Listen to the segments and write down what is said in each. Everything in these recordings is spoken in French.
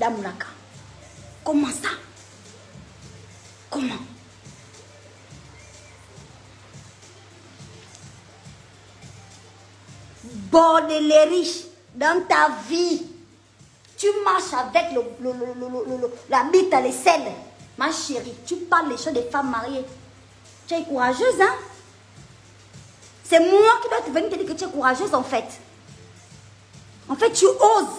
Ida Moulaka. Comment ça? Comment? Bordelais dans ta vie. Tu marches avec la bite à l'aisselle. Ma chérie, tu parles les choses des femmes mariées. Tu es courageuse, hein? C'est moi qui dois te venir te dire que tu es courageuse, en fait. En fait, tu oses.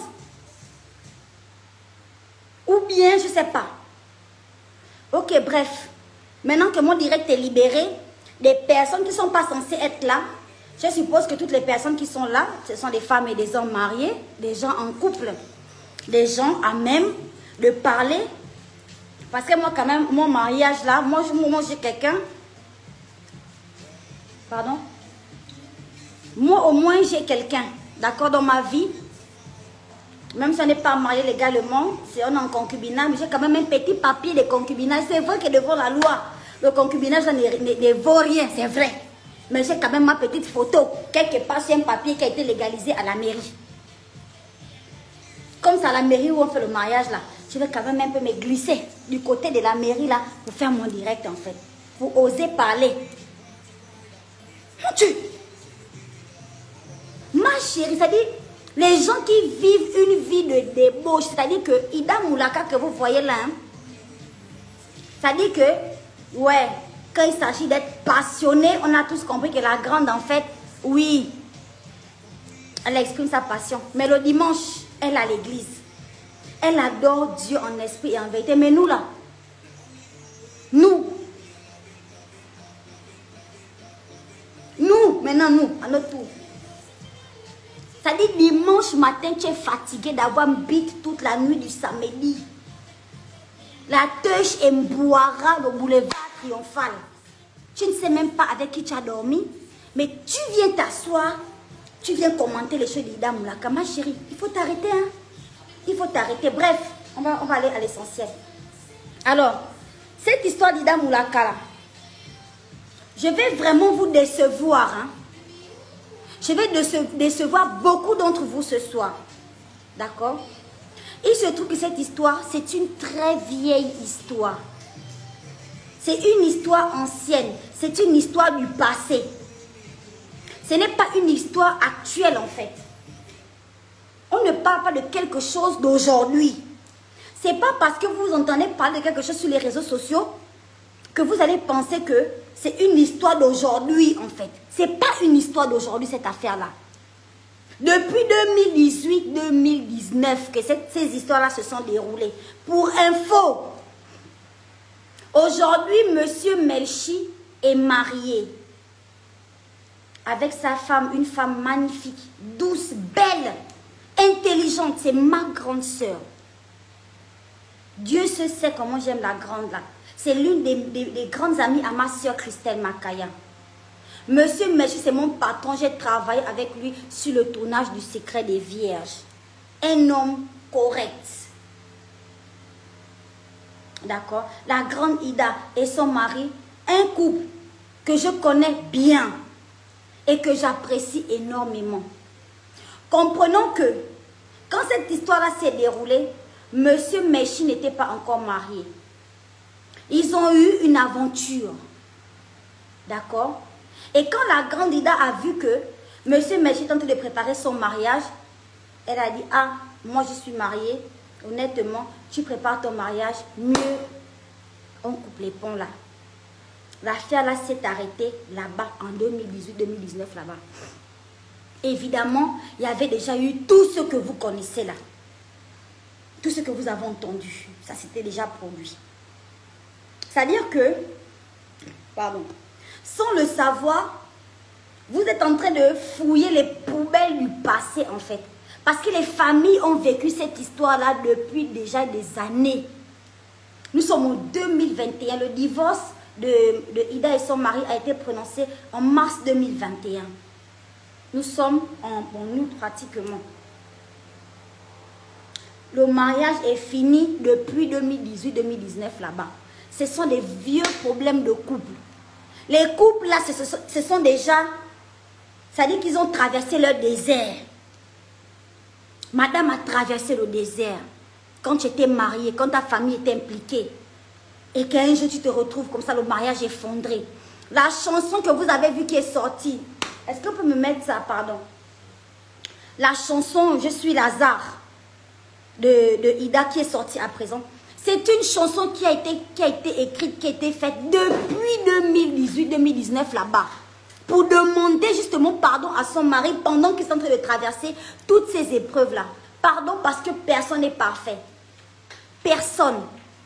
Ou bien, je ne sais pas. Ok, bref. Maintenant que mon direct est libéré, des personnes qui ne sont pas censées être là, je suppose que toutes les personnes qui sont là, ce sont des femmes et des hommes mariés, des gens en couple, des gens à même de parler. Parce que moi, quand même, mon mariage là, moi j'ai quelqu'un. Pardon? Moi, au moins, j'ai quelqu'un, d'accord, dans ma vie. Même si on n'est pas marié légalement, si on est en concubinage, mais j'ai quand même un petit papier de concubinage. C'est vrai que devant la loi, le concubinage ne vaut rien, c'est vrai. Mais j'ai quand même ma petite photo, quelque part, c'est un papier qui a été légalisé à la mairie. Comme c'est à la mairie où on fait le mariage là, je vais quand même un peu me glisser du côté de la mairie là pour faire mon direct en fait. Pour oser parler. Mon Dieu! Ma chérie, c'est-à-dire, les gens qui vivent une vie de débauche, c'est-à-dire que Ida Moulaka que vous voyez là, hein, c'est-à-dire que, ouais, quand il s'agit d'être passionné, on a tous compris que la grande, en fait, oui, elle exprime sa passion. Mais le dimanche, elle est à l'église. Elle adore Dieu en esprit et en vérité. Mais nous, là, nous, maintenant, nous, à notre tour. C'est-à-dire, dimanche matin, tu es fatigué d'avoir bite toute la nuit du samedi. La teuche emboira le boulevard triomphal. Tu ne sais même pas avec qui tu as dormi, mais tu viens t'asseoir, tu viens commenter les choses d'Ida Moulaka. Ma chérie, il faut t'arrêter, hein. Il faut t'arrêter. Bref, on va aller à l'essentiel. Alors, cette histoire d'Ida Moulaka, là, je vais vraiment vous décevoir, hein. Je vais décevoir beaucoup d'entre vous ce soir. D'accord? Il se trouve que cette histoire, c'est une très vieille histoire. C'est une histoire ancienne. C'est une histoire du passé. Ce n'est pas une histoire actuelle en fait. On ne parle pas de quelque chose d'aujourd'hui. Ce n'est pas parce que vous entendez parler de quelque chose sur les réseaux sociaux que vous allez penser que c'est une histoire d'aujourd'hui en fait. Ce n'est pas une histoire d'aujourd'hui cette affaire-là. Depuis 2018-2019 que ces histoires-là se sont déroulées. Pour info, aujourd'hui, Monsieur Melchi est marié avec sa femme, une femme magnifique, douce, belle, intelligente. C'est ma grande sœur. Dieu se sait comment j'aime la grande là. C'est l'une des grandes amies à ma sœur Christelle Makaya. Monsieur Melchi, c'est mon patron. J'ai travaillé avec lui sur le tournage du Secret des Vierges. Un homme correct. D'accord? La grande Ida et son mari, un couple que je connais bien et que j'apprécie énormément. Comprenons que quand cette histoire-là s'est déroulée, Monsieur Melchi n'était pas encore marié. Ils ont eu une aventure. D'accord? Et quand la grande Ida a vu que Monsieur Melchi est en train de préparer son mariage, elle a dit, ah, moi je suis mariée, honnêtement, tu prépares ton mariage, mieux on coupe les ponts là. L'affaire là s'est arrêtée là-bas en 2018-2019 là-bas. Évidemment, il y avait déjà eu tout ce que vous connaissez là. Tout ce que vous avez entendu, ça s'était déjà produit. C'est-à-dire que, pardon, sans le savoir, vous êtes en train de fouiller les poubelles du passé en fait. Parce que les familles ont vécu cette histoire-là depuis déjà des années. Nous sommes en 2021. Le divorce de Ida et son mari a été prononcé en mars 2021. Nous sommes en août pratiquement. Le mariage est fini depuis 2018-2019 là-bas. Ce sont des vieux problèmes de couple. Les couples là, ce sont déjà... C'est-à-dire qu'ils ont traversé leur désert. Madame a traversé le désert. quand tu étais mariée, quand ta famille était impliquée, et qu'un jour tu te retrouves comme ça, le mariage effondré. La chanson que vous avez vue qui est sortie, est-ce qu'on peut me mettre ça, pardon? La chanson Je suis Lazare de Ida qui est sortie à présent. C'est une chanson qui a été écrite, qui a été faite depuis 2018-2019 là-bas. Pour demander justement pardon à son mari pendant qu'il est en train de traverser toutes ces épreuves-là. Pardon parce que personne n'est parfait. Personne.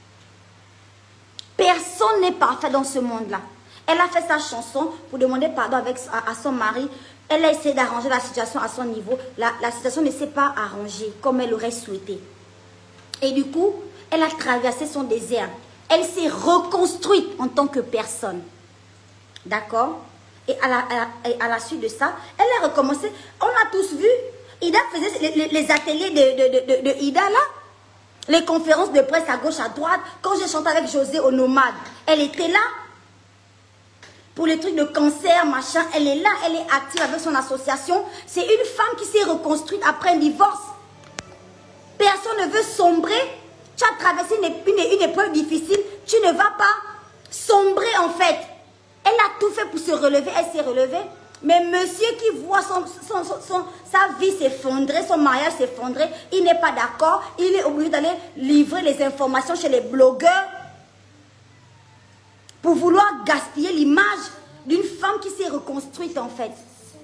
Personne n'est parfait dans ce monde-là. Elle a fait sa chanson pour demander pardon à son mari. Elle a essayé d'arranger la situation à son niveau. La situation ne s'est pas arrangée comme elle aurait souhaité. Et du coup, elle a traversé son désert. Elle s'est reconstruite en tant que personne. D'accord? Et à la suite de ça, elle a recommencé. On a tous vu. Ida faisait les ateliers de Ida là. Les conférences de presse à gauche, à droite. Quand j'ai chanté avec José au Nomade, elle était là. Pour les trucs de cancer, machin, elle est là. Elle est active avec son association. C'est une femme qui s'est reconstruite après un divorce. Personne ne veut sombrer. Tu as traversé une épreuve difficile. Tu ne vas pas sombrer en fait. Elle a tout fait pour se relever. Elle s'est relevée. Mais monsieur qui voit sa vie s'effondrer, son mariage s'effondrer, il n'est pas d'accord. Il est obligé d'aller livrer les informations chez les blogueurs pour vouloir gaspiller l'image d'une femme qui s'est reconstruite en fait.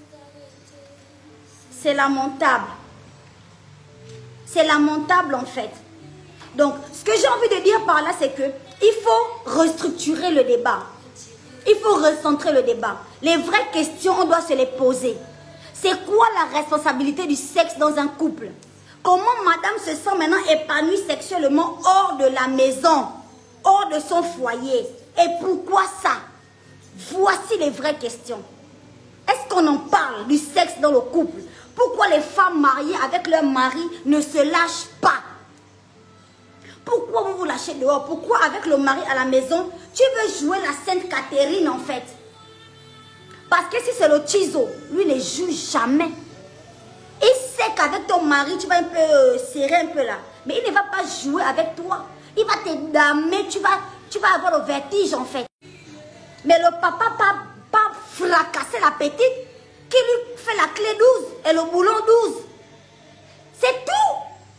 C'est lamentable. C'est lamentable en fait. Donc, ce que j'ai envie de dire par là, c'est que il faut restructurer le débat. Il faut recentrer le débat. Les vraies questions, on doit se les poser. C'est quoi la responsabilité du sexe dans un couple? Comment madame se sent maintenant épanouie sexuellement hors de la maison, hors de son foyer? Et pourquoi ça? Voici les vraies questions. Est-ce qu'on en parle du sexe dans le couple? Pourquoi les femmes mariées avec leur mari ne se lâchent pas? Pourquoi vous vous lâchez dehors? Pourquoi avec le mari à la maison, tu veux jouer la Sainte Catherine en fait? Parce que si c'est le Chizo, lui ne joue jamais. Il sait qu'avec ton mari, tu vas un peu serrer un peu là. Mais il ne va pas jouer avec toi. Il va te damer, tu vas avoir le vertige en fait. Mais le papa pas fracasser la petite qui lui fait la clé 12 et le boulon 12. C'est tout.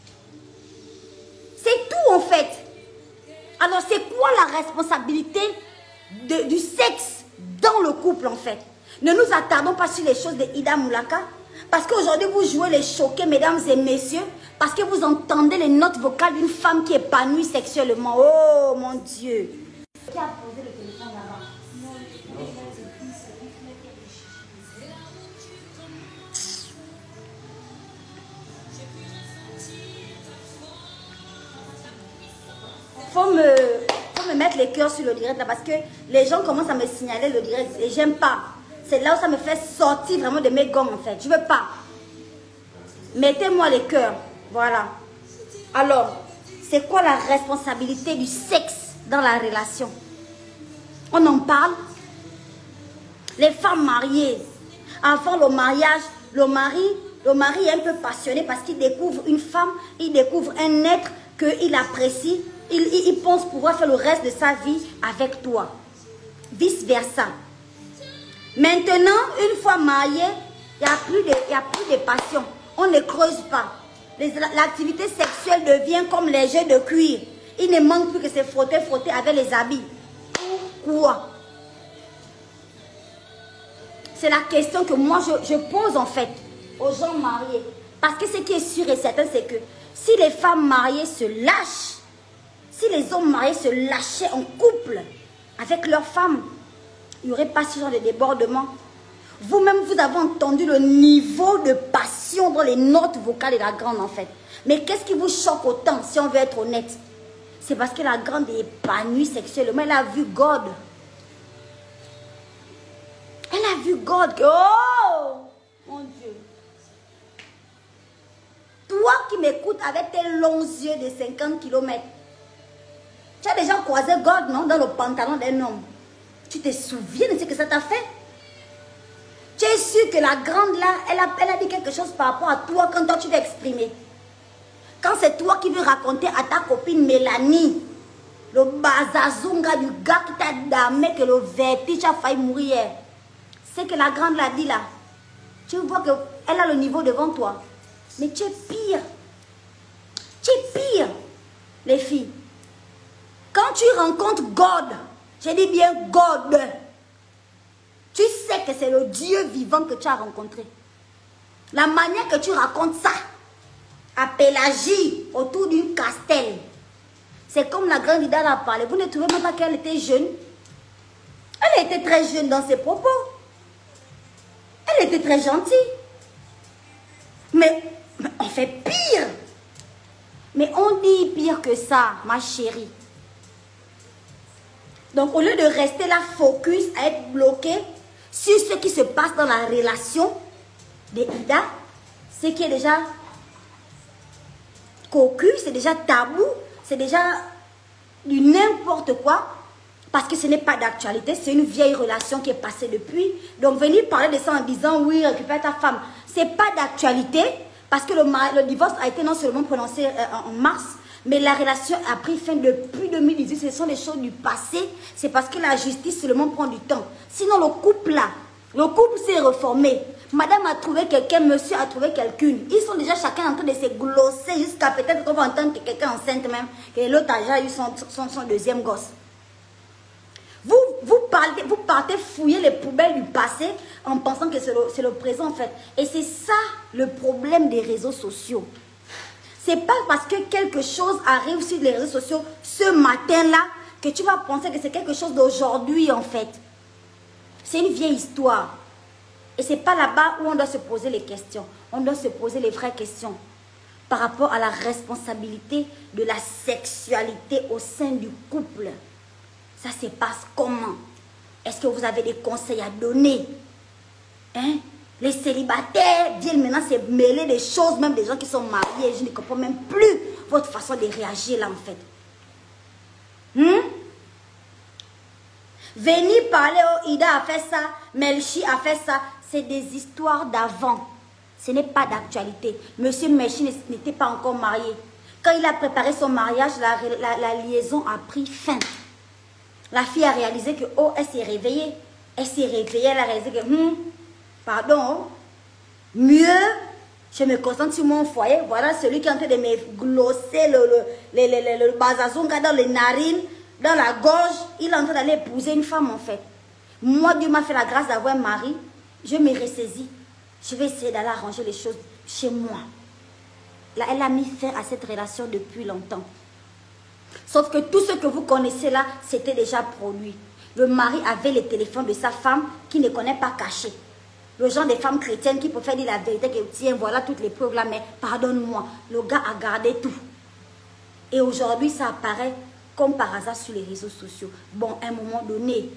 C'est tout en fait. Alors c'est quoi la responsabilité du sexe dans le couple en fait? Ne nous attardons pas sur les choses de Ida Moulaka. Parce qu'aujourd'hui vous jouez les choqués mesdames et messieurs. Parce que vous entendez les notes vocales d'une femme qui est épanouie sexuellement. Oh mon Dieu. Qui a posé le téléphone là-bas? Faut me mettre les cœurs sur le direct là parce que les gens commencent à me signaler le direct et j'aime pas. C'est là où ça me fait sortir vraiment de mes gommes en fait. Je veux pas. Mettez-moi les cœurs. Voilà. Alors, c'est quoi la responsabilité du sexe dans la relation? On en parle. Les femmes mariées, avant le mariage, le mari est un peu passionné parce qu'il découvre une femme, il découvre un être qu'il apprécie. Il pense pouvoir faire le reste de sa vie avec toi. Vice versa. Maintenant, une fois marié, il n'y a plus de passion. On ne creuse pas. L'activité sexuelle devient comme les jeux de cuir. Il ne manque plus que se frotter avec les habits. Pourquoi? C'est la question que moi je pose en fait aux gens mariés. Parce que ce qui est sûr et certain, c'est que si les femmes mariées se lâchent, si les hommes mariés se lâchaient en couple avec leurs femmes, il n'y aurait pas ce genre de débordement. Vous-même, vous avez entendu le niveau de passion dans les notes vocales de la grande en fait. Mais qu'est-ce qui vous choque autant si on veut être honnête? C'est parce que la grande est épanouie sexuellement. Elle a vu God. Elle a vu God. Oh mon Dieu. Toi qui m'écoutes avec tes longs yeux de 50 km. Tu as déjà croisé God, non? Dans le pantalon d'un homme. Tu te souviens de ce que ça t'a fait? Tu es sûr que la grande là, elle a dit quelque chose par rapport à toi quand toi tu l'as exprimé. Quand c'est toi qui veux raconter à ta copine Mélanie, le bazazunga du gars qui t'a damé, que le vertige a failli mourir, c'est que la grande l'a dit là. Tu vois qu'elle a le niveau devant toi. Mais tu es pire. Tu es pire, les filles. Quand tu rencontres God, je dis bien God, tu sais que c'est le Dieu vivant que tu as rencontré. La manière que tu racontes ça, à Pélagie, autour d'une castelle, c'est comme la grande Ida a parlé. Vous ne trouvez même pas qu'elle était jeune? Elle était très jeune dans ses propos. Elle était très gentille. Mais on fait pire. Mais on dit pire que ça, ma chérie. Donc au lieu de rester là, focus, à être bloqué sur ce qui se passe dans la relation de Ida, ce qui est déjà cocu, c'est déjà tabou, c'est déjà du n'importe quoi, parce que ce n'est pas d'actualité, c'est une vieille relation qui est passée depuis. Donc venir parler de ça en disant oui, récupère ta femme, c'est pas d'actualité, parce que le divorce a été non seulement prononcé en mars, mais la relation a pris fin depuis 2018. Ce sont des choses du passé. C'est parce que la justice seulement prend du temps. Sinon, le couple là, le couple s'est reformé. Madame a trouvé quelqu'un, monsieur a trouvé quelqu'une. Ils sont déjà chacun en train de se glosser jusqu'à peut-être qu'on va entendre que quelqu'un enceinte même, que l'autre a déjà eu son deuxième gosse. Vous partez fouiller les poubelles du passé en pensant que c'est le présent en fait. Et c'est ça le problème des réseaux sociaux. C'est pas parce que quelque chose arrive sur les réseaux sociaux ce matin-là que tu vas penser que c'est quelque chose d'aujourd'hui en fait. C'est une vieille histoire. Et c'est pas là-bas où on doit se poser les questions. On doit se poser les vraies questions par rapport à la responsabilité de la sexualité au sein du couple. Ça se passe comment? Est-ce que vous avez des conseils à donner? Hein? Les célibataires viennent maintenant se mêler des choses, même des gens qui sont mariés. Je ne comprends même plus votre façon de réagir là en fait. Venir parler, oh, Ida a fait ça, Melchi a fait ça. C'est des histoires d'avant. Ce n'est pas d'actualité. Monsieur Melchi n'était pas encore marié. Quand il a préparé son mariage, la liaison a pris fin. La fille a réalisé que, oh, elle s'est réveillée. Elle s'est réveillée, elle a réalisé que, pardon, mieux, je me concentre sur mon foyer. Voilà celui qui est en train de me glosser le bazazonga dans les narines, dans la gorge. Il est en train d'aller épouser une femme en fait. Moi, Dieu m'a fait la grâce d'avoir un mari. Je me ressaisis. Je vais essayer d'aller arranger les choses chez moi. Là, elle a mis fin à cette relation depuis longtemps. Sauf que tout ce que vous connaissez là, c'était déjà produit. Le mari avait le téléphone de sa femme qui ne connaît pas caché. Le genre des femmes chrétiennes qui préfèrent dire la vérité, que tiens, voilà toutes les preuves là, mais pardonne-moi. Le gars a gardé tout. Et aujourd'hui, ça apparaît comme par hasard sur les réseaux sociaux. Bon, à un moment donné,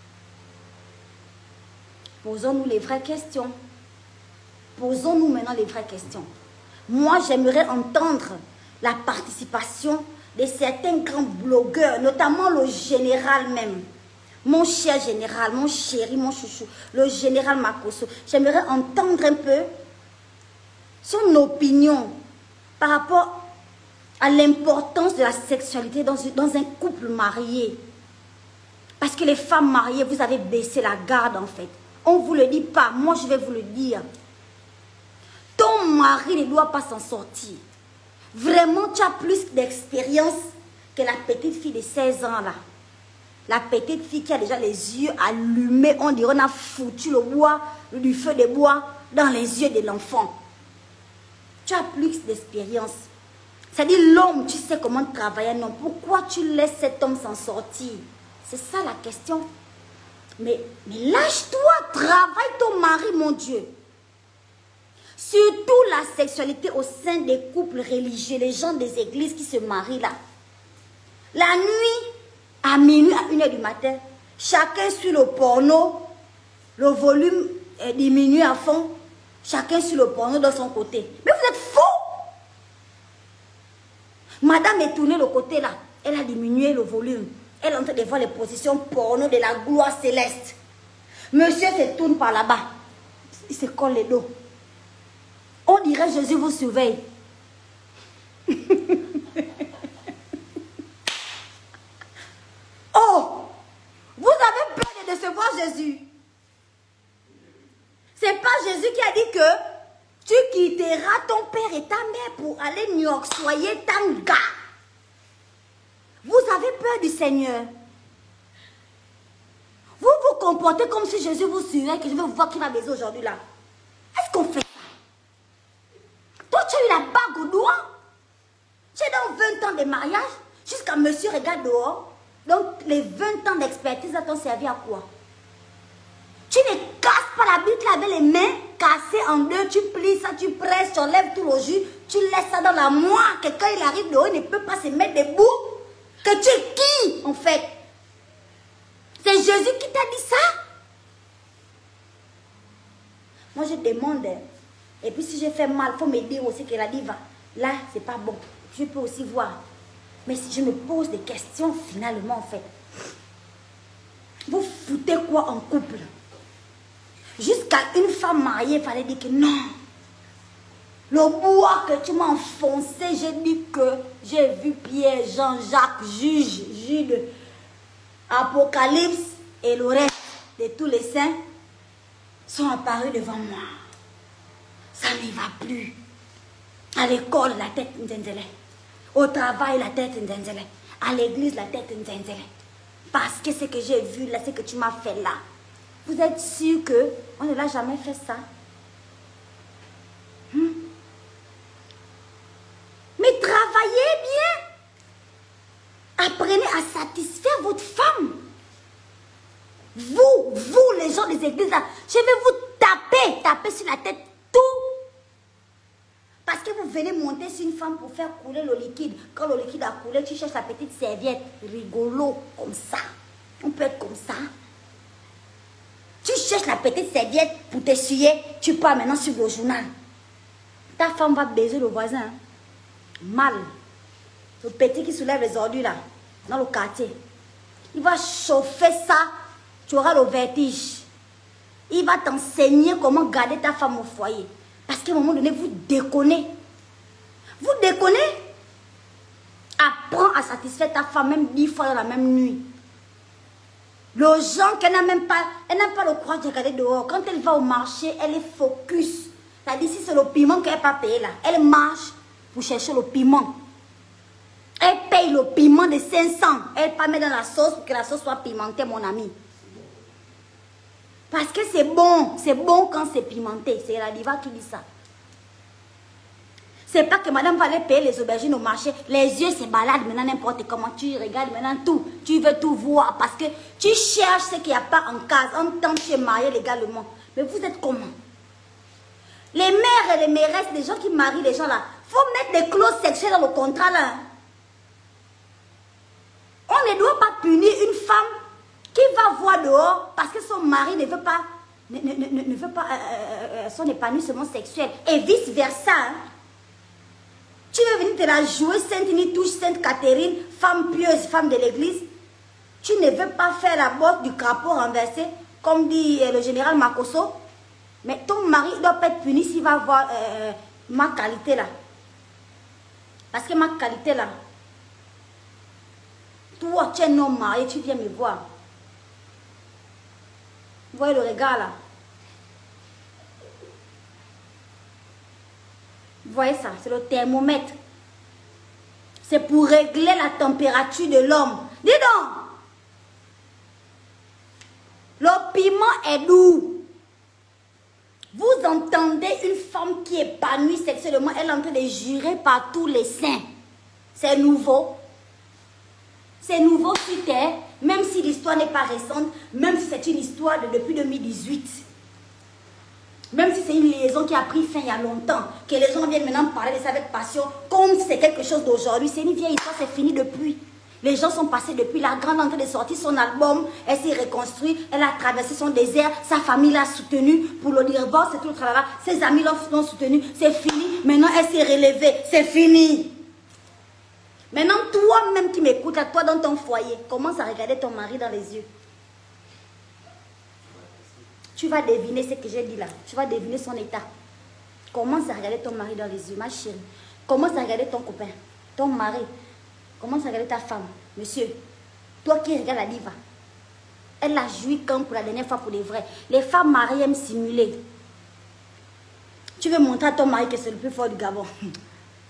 posons-nous les vraies questions. Posons-nous maintenant les vraies questions. Moi, j'aimerais entendre la participation de certains grands blogueurs, notamment le général même. Mon cher général, mon chéri, mon chouchou, le général Makosso. J'aimerais entendre un peu son opinion par rapport à l'importance de la sexualité dans un couple marié. Parce que les femmes mariées, vous avez baissé la garde en fait. On ne vous le dit pas, moi je vais vous le dire. Ton mari ne doit pas s'en sortir. Vraiment, tu as plus d'expérience que la petite fille de 16 ans là. La petite fille qui a déjà les yeux allumés, on dirait qu'on a foutu le bois, du feu de bois dans les yeux de l'enfant. Tu as plus d'expérience. C'est-à-dire l'homme, tu sais comment travailler un homme. Pourquoi tu laisses cet homme s'en sortir? C'est ça la question. Mais lâche-toi, travaille ton mari, mon Dieu. Surtout la sexualité au sein des couples religieux, les gens des églises qui se marient là. La nuit, à minuit, à 1h du matin, chacun suit le porno, le volume est diminué à fond, chacun suit le porno de son côté. Mais vous êtes fous! Madame est tournée le côté là, elle a diminué le volume. Elle est en train de voir les positions porno de la gloire céleste. Monsieur se tourne par là-bas, il se colle les dos. On dirait Jésus vous surveille. pour aller New York, soyez tanga. Vous avez peur du Seigneur. Vous vous comportez comme si Jésus vous suivait, que je veux vous voir qui va baiser aujourd'hui là. Est-ce qu'on fait ça? Toi, tu as eu la bague au doigt. Tu es dans 20 ans de mariage, jusqu'à monsieur regarde dehors. Donc, les 20 ans d'expertise t'ont servi à quoi? Tu ne casses pas la Bible avec les mains cassées en deux, tu plies ça, tu presses, tu enlèves tout le jus, tu laisses ça dans la moire, que quand il arrive dehors, il ne peut pas se mettre debout. Que tu es qui, en fait? C'est Jésus qui t'a dit ça? Moi, je demande, et puis si j'ai fait mal, il faut me dire aussi qu'elle a dit, va, là, c'est pas bon. Je peux aussi voir. Mais si je me pose des questions, finalement, en fait, vous foutez quoi en couple? Jusqu'à une femme mariée, il fallait dire que non. Le bois que tu m'as enfoncé, j'ai dit que j'ai vu Pierre, Jean-Jacques, Jude, Apocalypse et le reste de tous les saints sont apparus devant moi. Ça ne va plus. À l'école, la tête nzenzele. Au travail, la tête nzenzele. À l'église, la tête nzenzele. Parce que ce que j'ai vu là, ce que tu m'as fait là. Vous êtes sûr qu'on ne l'a jamais fait ça? Mais travaillez bien. Apprenez à satisfaire votre femme. Vous, les gens des églises, là, je vais vous taper sur la tête tout. Parce que vous venez monter sur une femme pour faire couler le liquide. Quand le liquide a coulé, tu cherches la petite serviette. Rigolo, comme ça. On peut être comme ça. Tu cherches la petite serviette pour t'essuyer. Tu pars maintenant sur le journal. Ta femme va baiser le voisin. Hein? Mal. Le petit qui soulève les ordures là, dans le quartier. Il va chauffer ça. Tu auras le vertige. Il va t'enseigner comment garder ta femme au foyer. Parce qu'à un moment donné, vous déconnez. Vous déconnez. Apprends à satisfaire ta femme même 10 fois dans la même nuit. Le gens qu'elle n'a même pas, elle n'a pas le courage de regarder dehors. Quand elle va au marché, elle est focus. C'est-à-dire si c'est le piment qu'elle n'a pas payé là, elle marche pour chercher le piment. Elle paye le piment de 500. Elle ne pas mettre dans la sauce pour que la sauce soit pimentée, mon ami. Parce que c'est bon quand c'est pimenté. C'est la diva qui dit ça. C'est pas que madame va aller payer les aubergines au marché. Les yeux se baladent maintenant n'importe comment. Tu regardes maintenant tout. Tu veux tout voir parce que tu cherches ce qu'il n'y a pas en case. En tant que tu es marié légalement. Mais vous êtes comment? Les mères et les mairesses, les gens qui marient les gens là, il faut mettre des clauses sexuelles dans le contrat là. On ne doit pas punir une femme qui va voir dehors parce que son mari ne veut pas, son épanouissement sexuel. Et vice versa. Hein. Tu veux venir te la jouer, Sainte Nitouche, Sainte Catherine, femme pieuse, femme de l'église. Tu ne veux pas faire la botte du crapaud renversé, comme dit le général Makosso. Mais ton mari doit pas être puni s'il va voir ma qualité là. Parce que ma qualité là, toi, tu es un homme marié, tu viens me voir. Vous voyez le regard là? Vous voyez ça? C'est le thermomètre. C'est pour régler la température de l'homme. Dis donc! Le piment est doux. Vous entendez une femme qui est épanouie sexuellement, elle est en train de jurer par tous les saints. C'est nouveau. C'est nouveau sur terre, même si l'histoire n'est pas récente, même si c'est une histoire de depuis 2018. Même si c'est une liaison qui a pris fin il y a longtemps, que les gens viennent maintenant parler de ça avec passion, comme si c'est quelque chose d'aujourd'hui. C'est une vieille histoire, c'est fini depuis. Les gens sont passés depuis. La grande entrée de sortir son album, elle s'est reconstruite, elle a traversé son désert, sa famille l'a soutenue pour le divorce et tout le travail. Ses amis l'ont soutenue, c'est fini. Maintenant, elle s'est relevée, c'est fini. Maintenant, toi-même qui m'écoutes, toi dans ton foyer, commence à regarder ton mari dans les yeux. Tu vas deviner ce que j'ai dit là. Tu vas deviner son état. Commence à regarder ton mari dans les yeux, ma chérie. Commence à regarder ton copain, ton mari. Commence à regarder ta femme. Monsieur, toi qui regardes la diva, elle a joui quand pour la dernière fois pour les vrais. Les femmes mariées aiment simuler. Tu veux montrer à ton mari que c'est le plus fort du Gabon.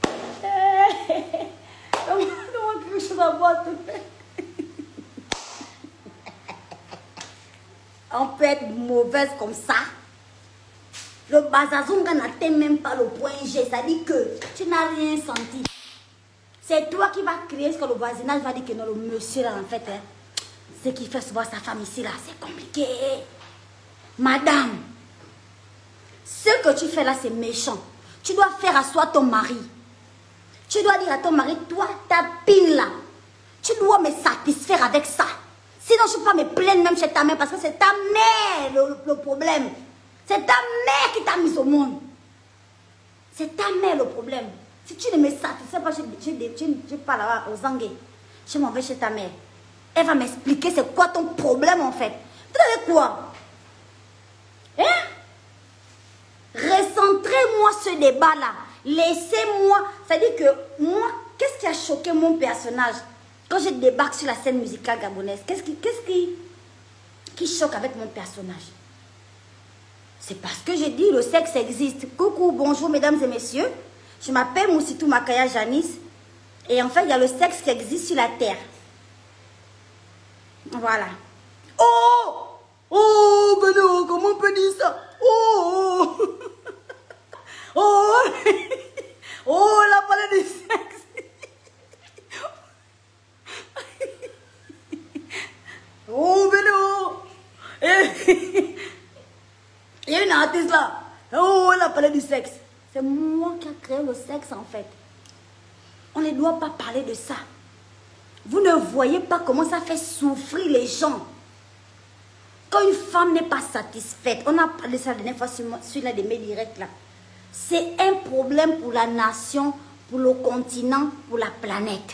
on peut être mauvaise comme ça. Le Bazazunga n'atteint même pas le point G. Ça dit que tu n'as rien senti. C'est toi qui vas créer ce que le voisinage va dire que non, le monsieur là, en fait, hein, ce qui fait souvent sa femme ici là, c'est compliqué. Madame, ce que tu fais là, c'est méchant. Tu dois faire asseoir ton mari. Tu dois dire à ton mari, toi, ta pile là, tu dois me satisfaire avec ça. Sinon, je ne peux pas me plaindre même chez ta mère parce que c'est ta mère le problème. C'est ta mère qui t'a mis au monde. C'est ta mère le problème. Si tu ne me satisfais pas, je parle aux Anguais. Je m'en vais chez ta mère. Elle va m'expliquer c'est quoi ton problème en fait. Tu savais quoi? Hein? Recentrez-moi ce débat-là. Laissez-moi. C'est-à-dire que moi, qu'est-ce qui a choqué mon personnage quand je débarque sur la scène musicale gabonaise? Qu'est-ce qui choque avec mon personnage? C'est parce que j'ai dit le sexe existe. Coucou, bonjour mesdames et messieurs. Je m'appelle Moussitou Makaya Janice. Et en fait, il y a le sexe qui existe sur la terre. Voilà. Oh! Oh, Beno, comment on peut dire ça? Oh! Oh! Oh, la parole du sexe. Oh, Beno! Il y a une artiste là. Oh, elle a parlé du sexe. C'est moi qui ai créé le sexe en fait. On ne doit pas parler de ça. Vous ne voyez pas comment ça fait souffrir les gens. Quand une femme n'est pas satisfaite, on a parlé de ça la dernière fois sur l'un de mes directs là. C'est un problème pour la nation, pour le continent, pour la planète.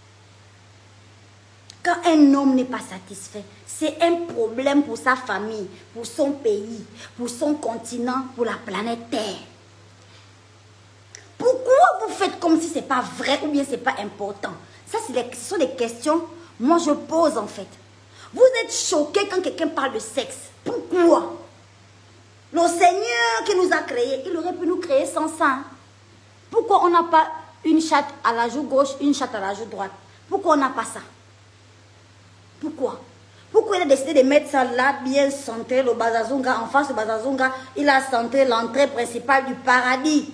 Quand un homme n'est pas satisfait, c'est un problème pour sa famille, pour son pays, pour son continent, pour la planète Terre. Pourquoi vous faites comme si ce n'est pas vrai ou bien ce n'est pas important? Ça, ce sont des questions que moi je pose en fait. Vous êtes choqués quand quelqu'un parle de sexe. Pourquoi? Le Seigneur qui nous a créés, il aurait pu nous créer sans ça. Pourquoi on n'a pas une chatte à la joue gauche, une chatte à la joue droite? Pourquoi on n'a pas ça? Pourquoi? Pourquoi il a décidé de mettre ça là, bien centré, le Bazazunga, en face du Bazazunga, il a centré l'entrée principale du paradis.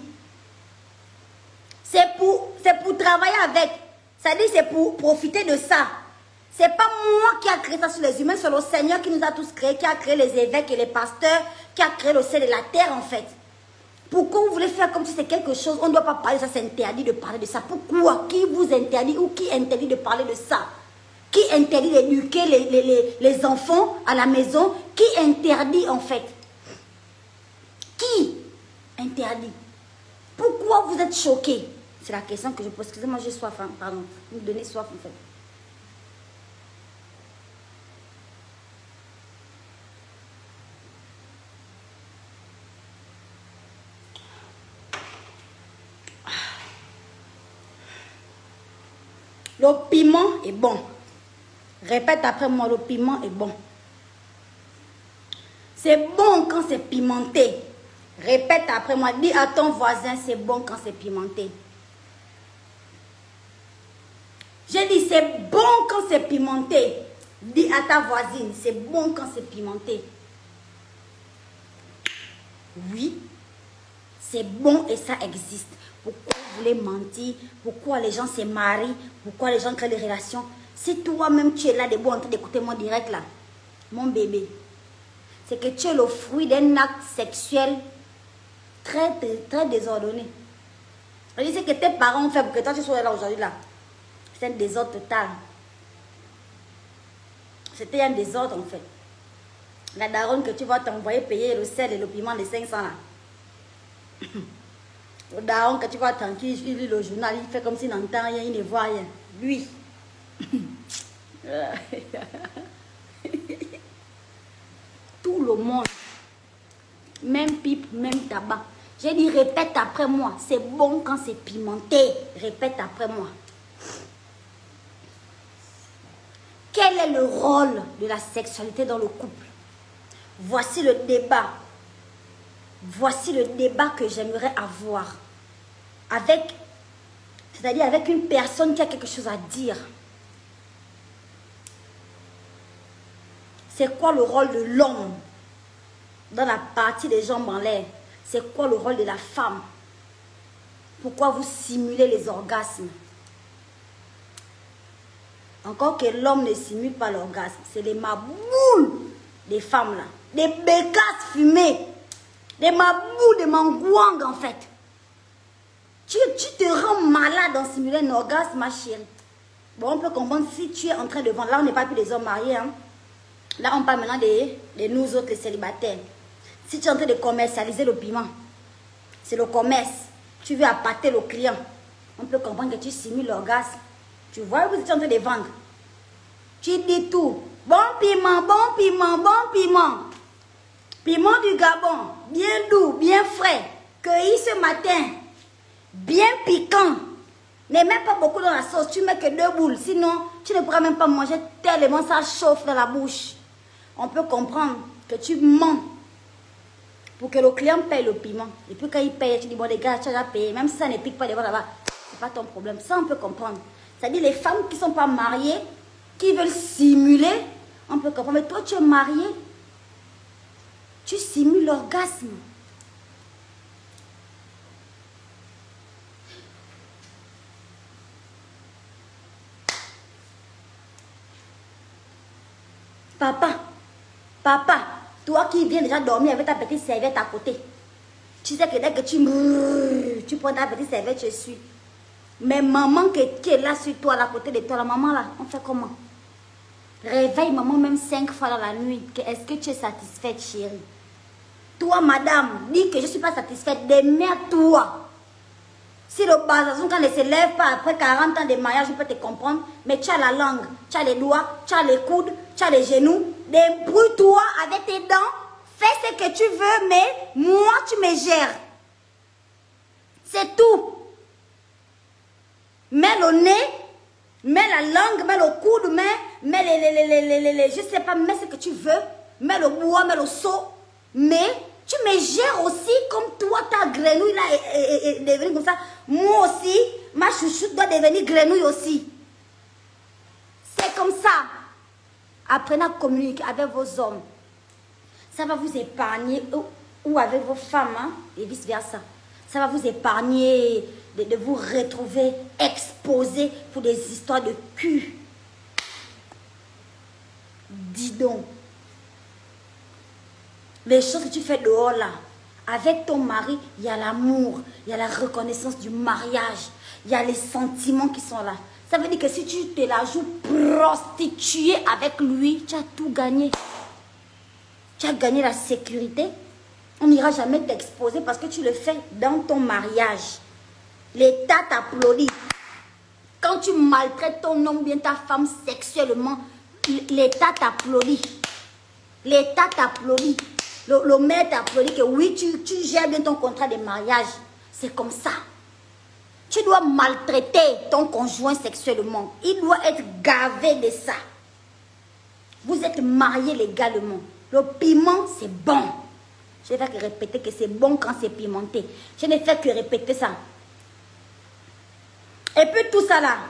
C'est pour travailler avec. C'est-à-dire c'est pour profiter de ça. C'est pas moi qui a créé ça sur les humains, c'est le Seigneur qui nous a tous créés, qui a créé les évêques et les pasteurs, qui a créé le ciel et la terre en fait. Pourquoi vous voulez faire comme si c'est quelque chose, on ne doit pas parler de ça, c'est interdit de parler de ça. Pourquoi? Qui vous interdit ou qui interdit de parler de ça? Qui interdit d'éduquer les enfants à la maison? Qui interdit en fait? Qui interdit? Pourquoi vous êtes choqués? C'est la question que je pose. Excusez-moi, j'ai soif, hein. Pardon. Vous me donnez soif en fait. Le piment est bon. Répète après moi, le piment est bon. C'est bon quand c'est pimenté. Répète après moi, dis à ton voisin, c'est bon quand c'est pimenté. J'ai dit, c'est bon quand c'est pimenté. Dis à ta voisine, c'est bon quand c'est pimenté. Oui, c'est bon et ça existe. Pourquoi vous voulez mentir? Pourquoi les gens se marient? Pourquoi les gens créent des relations? Si toi-même tu es là debout en train d'écouter mon direct là, mon bébé, c'est que tu es le fruit d'un acte sexuel très désordonné. C'est que tes parents ont fait pour que toi tu sois là aujourd'hui là. C'est un désordre total. C'était un désordre en fait. La daronne que tu vas t'envoyer payer le sel et le piment de 500 là. Le daron que tu vas tranquille, il lit le journal, il fait comme s'il n'entend rien, il ne voit rien. Lui. Tout le monde. Même pipe, même tabac. J'ai dit répète après moi. C'est bon quand c'est pimenté. Répète après moi. Quel est le rôle de la sexualité dans le couple? Voici le débat. Voici le débat que j'aimerais avoir. C'est-à-dire avec une personne qui a quelque chose à dire. C'est quoi le rôle de l'homme dans la partie des jambes en l'air? C'est quoi le rôle de la femme? Pourquoi vous simulez les orgasmes? Encore que l'homme ne simule pas l'orgasme. C'est les maboules des femmes là. Des bécasses fumées. Des maboules, des mangouangs en fait. Tu te rends malade en simuler un orgasme, ma chérie. Bon, on peut comprendre si tu es en train de vendre. Là, on n'est pas plus des hommes mariés. Hein. Là, on parle maintenant de nous autres, les célibataires. Si tu es en train de commercialiser le piment, c'est le commerce. Tu veux appâter le client. On peut comprendre que tu simules l'orgasme. Tu vois que tu es en train de vendre. Tu dis tout. Bon piment, bon piment, bon piment. Piment du Gabon. Bien doux, bien frais. Cueilli ce matin. Bien piquant. Ne mets pas beaucoup dans la sauce. Tu mets que 2 boules. Sinon, tu ne pourras même pas manger tellement ça chauffe dans la bouche. On peut comprendre que tu mens pour que le client paye le piment. Et puis quand il paye, tu dis, bon les gars, tu as déjà payé. Même si ça ne pique pas devant là-bas, c'est pas ton problème. Ça, on peut comprendre. C'est-à-dire les femmes qui ne sont pas mariées, qui veulent simuler, on peut comprendre. Mais toi, tu es marié. Tu simules l'orgasme. Papa, toi qui viens déjà dormir avec ta petite serviette à côté, tu sais que dès que tu prends ta petite serviette, je suis. Mais maman qui est là sur toi, à côté de toi, la maman là, on fait comment? Réveille maman même 5 fois dans la nuit. Est-ce que tu es satisfaite, chérie? Toi, madame, dis que je ne suis pas satisfaite. Démerde-toi. Si le bazazon, quand il ne se lève pas après 40 ans de mariage, je peux te comprendre. Mais tu as la langue, tu as les doigts, tu as les coudes, tu as les genoux. Débrouille-toi avec tes dents. Fais ce que tu veux, mais moi, tu me gères. C'est tout. Mets le nez, mets la langue, mets le coude, mets les je sais pas, mets ce que tu veux. Mets le bois, mets le seau. Mais tu me gères aussi comme toi, ta grenouille là est devenue comme ça. Moi aussi, ma chouchoute doit devenir grenouille aussi. C'est comme ça. Apprenez à communiquer avec vos hommes. Ça va vous épargner, ou avec vos femmes, hein, et vice versa. Ça va vous épargner de vous retrouver exposés pour des histoires de cul. Dis donc. Les choses que tu fais dehors là, avec ton mari, il y a l'amour, il y a la reconnaissance du mariage, il y a les sentiments qui sont là. Ça veut dire que si tu te la joues prostituée avec lui, tu as tout gagné. Tu as gagné la sécurité. On n'ira jamais t'exposer parce que tu le fais dans ton mariage. L'État t'applaudit. Quand tu maltraites ton homme ou bien ta femme sexuellement, l'État t'applaudit. L'État t'applaudit. Le maire t'applaudit que oui, tu gères bien ton contrat de mariage. C'est comme ça. Tu dois maltraiter ton conjoint sexuellement. Il doit être gavé de ça. Vous êtes mariés légalement. Le piment, c'est bon. Je ne fais que répéter que c'est bon quand c'est pimenté. Je ne fais que répéter ça. Et puis tout ça là.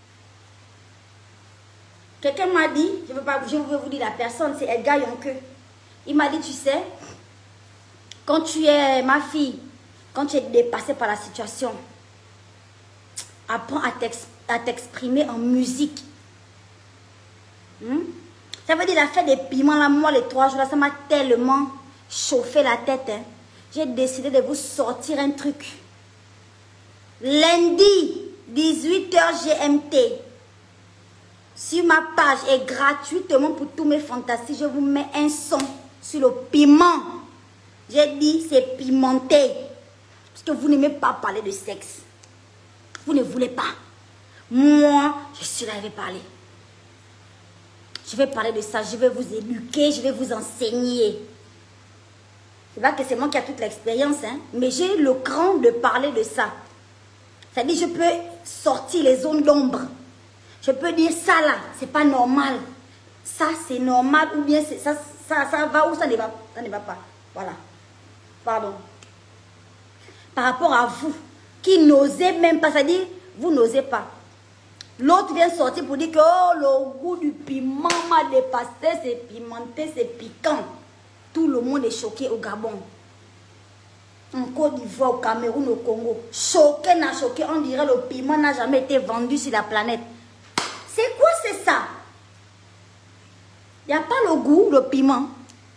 Quelqu'un m'a dit, je veux vous dire la personne, c'est Edgar Yonke. Il m'a dit, tu sais, quand tu es ma fille, quand tu es dépassée par la situation, apprends à t'exprimer en musique. Ça veut dire la fête des piments là, moi les 3 jours là, ça m'a tellement chauffé la tête. Hein. J'ai décidé de vous sortir un truc. Lundi, 18h GMT. Sur ma page et gratuitement pour tous mes fantasies, je vous mets un son sur le piment. J'ai dit c'est pimenté. Parce que vous n'aimez pas parler de sexe. Vous ne voulez pas. Moi, je suis là, je vais parler. Je vais parler de ça, je vais vous éduquer, je vais vous enseigner. C'est pas que c'est moi qui ai toute l'expérience, hein, mais j'ai le cran de parler de ça. C'est-à-dire, je peux sortir les zones d'ombre. Je peux dire ça là, c'est pas normal. Ça, c'est normal ou bien ça va ou ça ne va pas. Voilà. Pardon. Par rapport à vous, qui n'osez même pas, c'est-à-dire, vous n'osez pas. L'autre vient sortir pour dire que oh, le goût du piment m'a dépassé, c'est pimenté, c'est piquant. Tout le monde est choqué au Gabon. En Côte d'Ivoire, au Cameroun, au Congo. Choqué, n'a choqué. On dirait le piment n'a jamais été vendu sur la planète. C'est quoi c'est ça? Il n'y a pas le goût, le piment.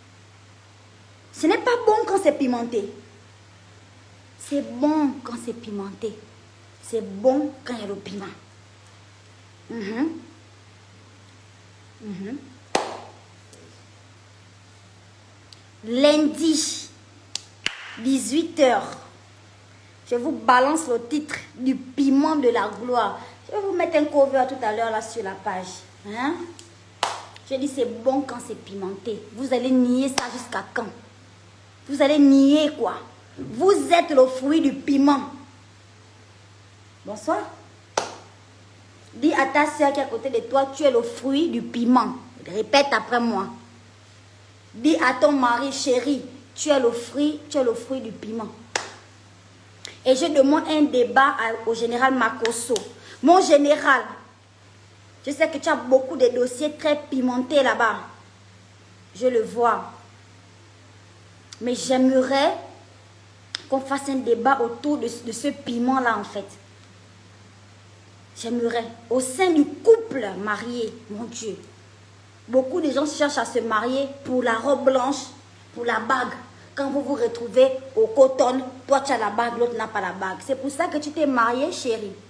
Ce n'est pas bon quand c'est pimenté. C'est bon quand c'est pimenté. C'est bon quand il y a le piment. Lundi, 18h, je vous balance le titre du piment de la gloire. Je vais vous mettre un cover tout à l'heure là sur la page. Hein? Je dis c'est bon quand c'est pimenté. Vous allez nier ça jusqu'à quand? Vous allez nier quoi? Vous êtes le fruit du piment. Bonsoir. Dis à ta soeur qui est à côté de toi, tu es le fruit du piment. Répète après moi. Dis à ton mari, chéri, tu es le fruit du piment. Et je demande un débat au général Makosso. Mon général, je sais que tu as beaucoup de dossiers très pimentés là-bas. Je le vois. Mais j'aimerais qu'on fasse un débat autour de ce piment-là en fait. J'aimerais, au sein du couple marié, mon Dieu, beaucoup de gens cherchent à se marier pour la robe blanche, pour la bague. Quand vous vous retrouvez au coton, toi tu as la bague, l'autre n'a pas la bague. C'est pour ça que tu t'es marié, chérie.